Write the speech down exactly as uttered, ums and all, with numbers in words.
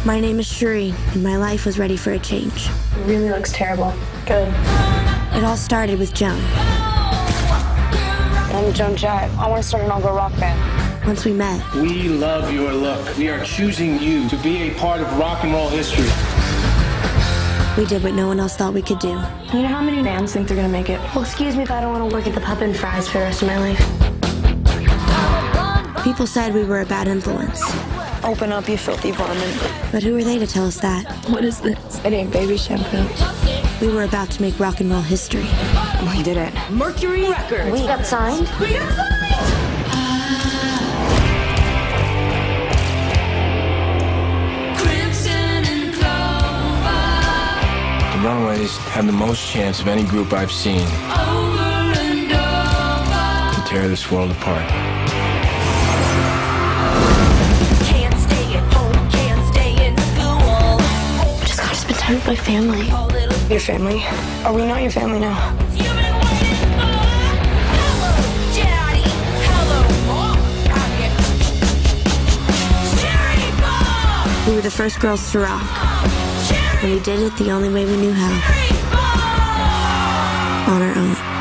My name is Shuri, and my life was ready for a change. It really looks terrible. Good. It all started with Joan. I'm Joan Jett. I want to start an all-girl rock band. Once we met, we love your look. We are choosing you to be a part of rock and roll history. We did what no one else thought we could do. You know how many bands think they're gonna make it? Well, excuse me if I don't want to work at the Pup and Fries for the rest of my life. People said we were a bad influence. Open up, you filthy varmint. But who are they to tell us that? What is this? It ain't baby shampoo. We were about to make rock and roll history. We did it. Mercury Records. We got signed? We got signed! The Runaways have the most chance of any group I've seen to tear this world apart. Can't stay at home, can't stay in school. I just gotta spend time with my family. Your family? Are we not your family now? We were the first girls to rock. And we did it the only way we knew how. On our own.